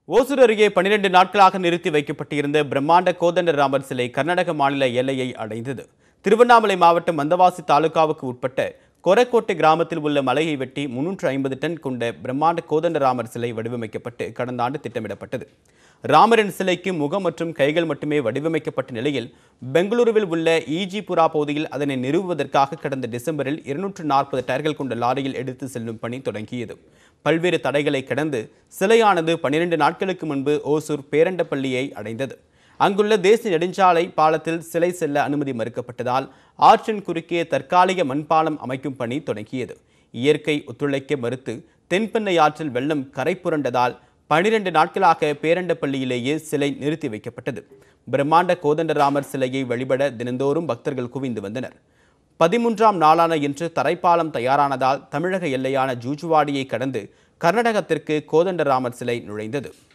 ஓசூர் அருகே 12 நாட்களாக நிறுத்தி வைக்கப்பட்டிருந்த பிரம்மாண்ட கோதண்டராமர் சிலை கர்நாடக மாநில எல்லையை அடைந்தது. திருவண்ணாமலை மாவட்டம் வந்தவாசி தாலுகாவுக்கு உட்பட்ட கொரக்கோட்டை கிராமத்தில் உள்ள மலையை வெட்டி 350 டன் கொண்ட பிரம்மாண்ட கோதண்டராமர் சிலை வடிவமைக்கப்பட்டு கடந்த ஆண்டு திட்டமிடப்பட்டது. ராமரின் சிலைக்கு முகம் மற்றும் கைகள் மட்டுமே வடிவமைக்கப்பட்ட நிலையில் பெங்களூருவில் உள்ள ஈஜிபுரா பகுதியில் அதனை நிறுவுவதற்காக கடந்த டிசம்பரில் 240 டயர்கள் கொண்ட லாரியில் எடுத்து செல்லும் பணி தொடங்கியது. பல்வேறு தடைகளை கடந்து சிலையானது 12 நாட்களுக்கு முன்பு ஓசூர் பேரண்டப்பள்ளியை அடைந்தது. அங்குள்ள தேசிய நெடுஞ்சாலை பாலத்தில் சிலை செல்ல அனுமதி மறுக்கப்பட்டதால் ஆற்றின் குறுக்கே தற்காலிக மண்பாலம் அமைக்கும் பணி தொடங்கியது. இயற்கை ஒத்துழைக்க மறுத்து தென்பெண்ணை ஆற்றில் வெள்ளம் கரை புரண்டதால் 12 நாட்களாக பேரண்டப்பள்ளியிலேயே சிலை நிறுத்தி வைக்கப்பட்டது. பிரம்மாண்ட கோதண்டராமர் சிலையை வழிபட தினந்தோறும் பக்தர்கள் குவிந்து வந்தனர். 13ஆம் நாளான இன்று தரைப்பாலம் தயாரானதால் தமிழக எல்லையான ஜூஜுவாடியை கடந்து கர்நாடகத்திற்கு கோதண்டராமர் சிலை நுழைந்தது.